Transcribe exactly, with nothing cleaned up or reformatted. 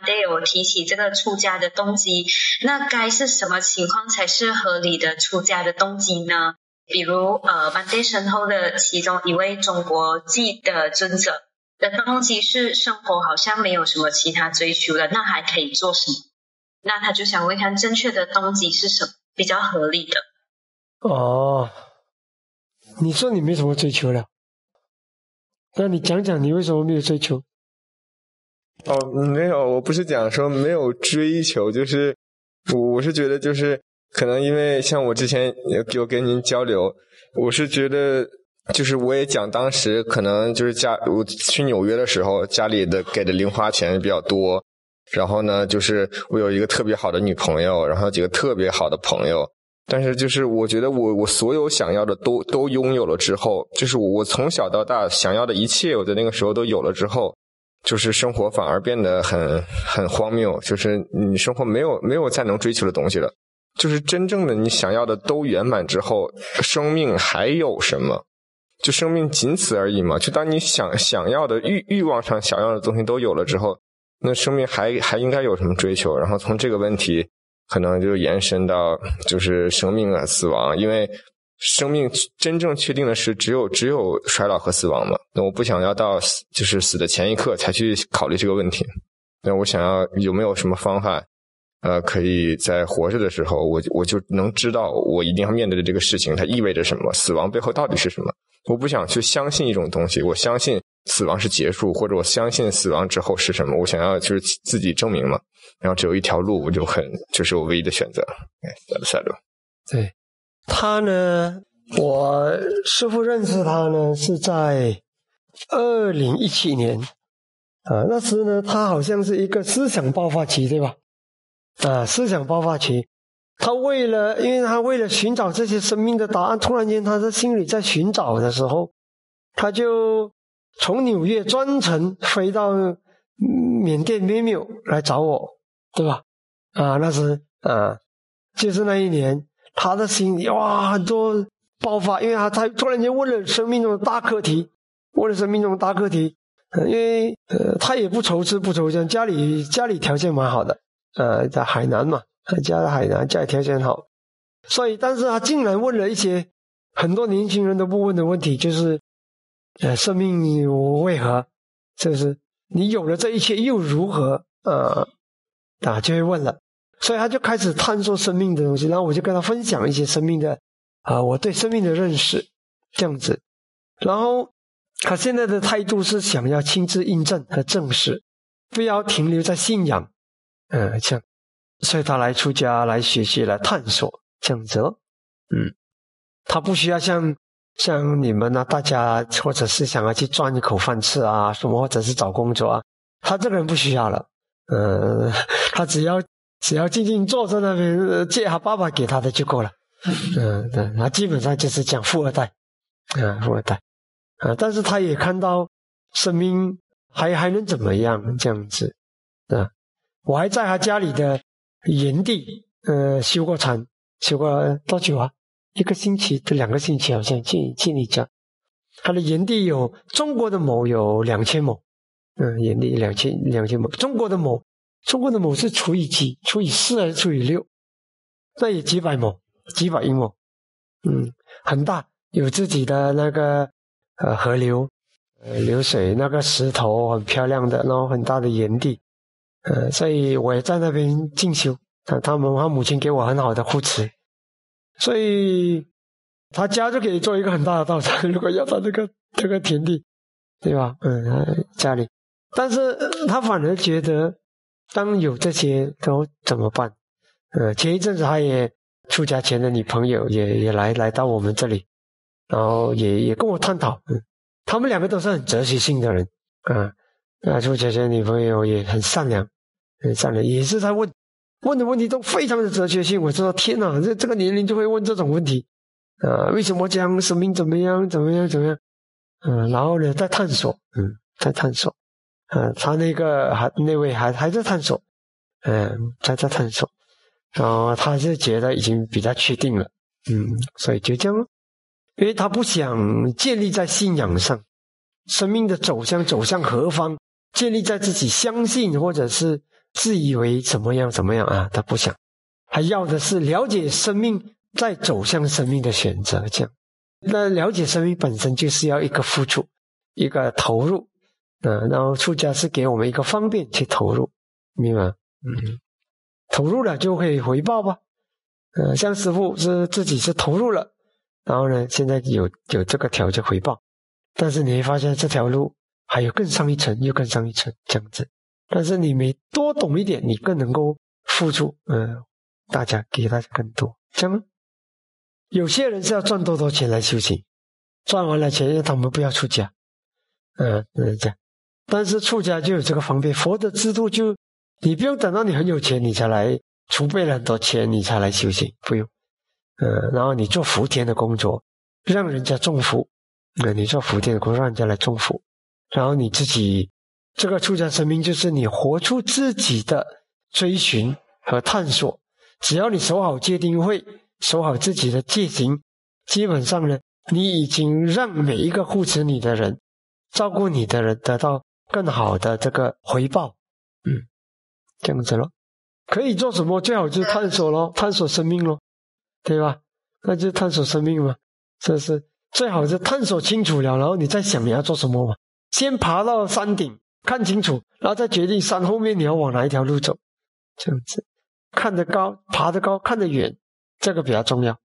Monday 有提起这个出家的动机，那该是什么情况才是合理的出家的动机呢？比如呃 Monday 身后的其中一位中国籍的尊者的动机是生活好像没有什么其他追求了，那还可以做什么？那他就想问看正确的动机是什么比较合理的。 哦，你说你没什么追求了，那你讲讲你为什么没有追求？ 哦，没有，我不是讲说没有追求，就是我我是觉得就是可能因为像我之前有有跟您交流，我是觉得就是我也讲当时可能就是家我去纽约的时候，家里的给的零花钱比较多，然后呢就是我有一个特别好的女朋友，然后有几个特别好的朋友，但是就是我觉得我我所有想要的都都拥有了之后，就是我我从小到大想要的一切我在那个时候都有了之后，就是生活反而变得很很荒谬，就是你生活没有没有再能追求的东西了，就是真正的你想要的都圆满之后，生命还有什么？就生命仅此而已嘛。就当你想想要的欲欲望上想要的东西都有了之后，那生命还还应该有什么追求？然后从这个问题可能就延伸到就是生命啊死亡，因为生命真正确定的是只有只有衰老和死亡嘛。那我不想要到死就是死的前一刻才去考虑这个问题。那我想要有没有什么方法呃，可以在活着的时候我我就能知道我一定要面对的这个事情它意味着什么，死亡背后到底是什么。我不想去相信一种东西，我相信死亡是结束，或者我相信死亡之后是什么，我想要就是自己证明嘛。然后只有一条路，我就很就是我唯一的选择。哎，赛路。 对，他呢，我师父认识他呢是在二零一七年啊，那时呢他好像是一个思想爆发期，对吧？啊，思想爆发期，他为了，因为他为了寻找这些生命的答案，突然间他在心里在寻找的时候，他就从纽约专程飞到缅甸咩缪来找我，对吧？啊，那时啊，就是那一年，他的心里哇很多爆发，因为他他突然间问了生命中的大课题，问了生命中的大课题，呃、因为呃他也不愁吃不愁穿，家里家里条件蛮好的。呃，在海南嘛，他家在海南，家里条件很好，所以，但是他竟然问了一些很多年轻人都不问的问题，就是，呃，生命为何？就是你有了这一切又如何？呃，啊，就会问了，所以他就开始探索生命的东西，然后我就跟他分享一些生命的，啊、呃，我对生命的认识，这样子，然后他现在的态度是想要亲自印证和证实，不要停留在信仰。嗯，这样，所以他来出家，来学习，来探索，这样子哦。嗯，他不需要像像你们啊，大家或者是想要去赚一口饭吃啊，什么或者是找工作啊，他这个人不需要了。嗯，他只要只要静静坐在那边，借他爸爸给他的就够了。嗯，对，他基本上就是讲富二代，啊，富二代，啊，但是他也看到生命还还能怎么样，这样子，啊。我还在他家里的园地，呃，修过禅，修过多久啊？一个星期，这两个星期好像去去你家。他的园地有中国的亩有两千亩，嗯，园地两千两千亩。中国的亩，中国的亩是除以几？除以四还是除以六？那也几百亩，几百英亩，嗯，很大，有自己的那个呃河流，呃流水，那个石头很漂亮的，然后很大的园地。呃，所以我也在那边进修，他他们他母亲给我很好的护持，所以他家就可以做一个很大的道场。如果要他这个这个田地，对吧？嗯，家里，但是他反而觉得，当有这些都怎么办？呃，前一阵子他也出家前的女朋友也也来来到我们这里，然后也也跟我探讨，嗯，他们两个都是很哲学性的人，啊。那出家前女朋友也很善良，很善良，也是在问问的问题都非常的哲学性。我知道，天哪，这这个年龄就会问这种问题啊、呃？为什么这样？生命怎么样？怎么样？怎么样？嗯、呃，然后呢，在探索，嗯，在探索，啊、呃，他那个还那位还还在探索，嗯、呃，在在探索，然后他是觉得已经比较确定了，嗯，所以就这样了，因为他不想建立在信仰上。生命的走向走向何方，建立在自己相信或者是自以为怎么样怎么样啊，他不想，他要的是了解生命，再走向生命的选择，这样。那了解生命本身就是要一个付出，一个投入，呃，然后出家是给我们一个方便去投入，明白吗？嗯，投入了就会回报吧。呃，像师父是自己是投入了，然后呢，现在有有这个条件回报，但是你会发现这条路还有更上一层，又更上一层这样子。但是你每多懂一点，你更能够付出，呃，大家给大家更多，这样。有些人是要赚多多钱来修行，赚完了钱他们不要出家，呃，呃这样。但是出家就有这个方便，佛的制度就你不用等到你很有钱你才来储备了很多钱你才来修行，不用。呃，然后你做福田的工作，让人家种福，呃，你做福田的工作让人家来种福，然后你自己这个出家生命就是你活出自己的追寻和探索，只要你守好戒定慧，守好自己的戒行，基本上呢，你已经让每一个护持你的人、照顾你的人得到更好的这个回报，嗯，这样子咯。可以做什么？最好就是探索咯，探索生命咯，对吧？那就探索生命嘛，这是最好是探索清楚了，然后你再想你要做什么嘛。先爬到山顶看清楚，然后再决定山后面你要往哪一条路走，这样子看得高，爬得高，看得远，这个比较重要。